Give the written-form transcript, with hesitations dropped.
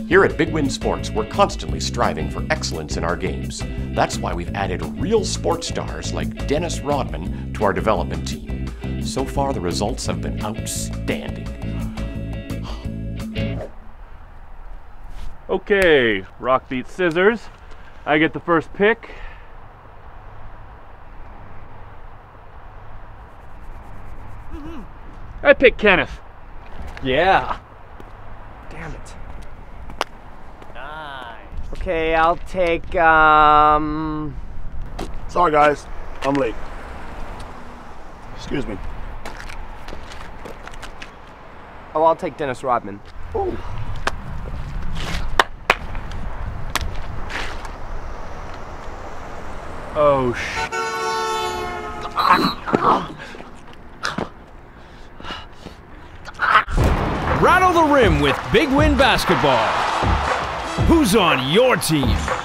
Here at Big Win Sports, we're constantly striving for excellence in our games. That's why we've added real sports stars like Dennis Rodman to our development team. So far, the results have been outstanding. Okay, rock beats scissors. I get the first pick. I pick Kenneth. Yeah. Damn it. Nice. Okay, I'll take, Sorry guys, I'm late. Excuse me. Oh, I'll take Dennis Rodman. Oh. Oh, Rattle the rim with Big Win Basketball. Who's on your team?